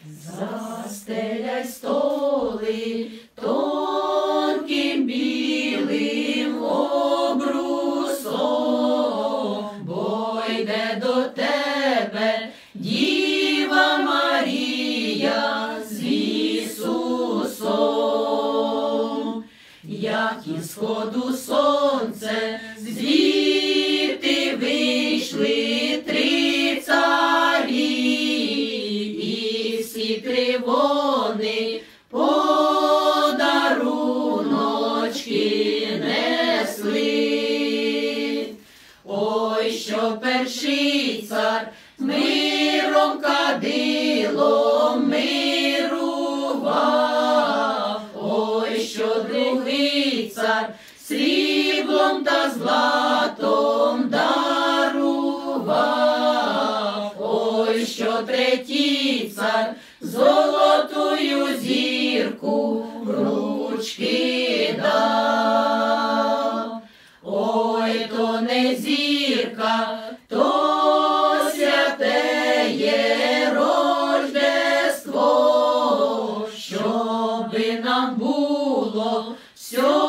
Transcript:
Застеляй столи тонким білим обрусом, бо йде до тебе Діва Марія з Ісусом. Як із сходу сонце, звідти вийшли три царі, і всі три вони подаруночки несли. Ой, що перший цар миром кадилом мирував, ой, що другий цар сріблом та златом дарував, ой, що третій цар золотую зірку в ручки дав. Ой, то не зірка, то святеє Рождество, щоби нам було всього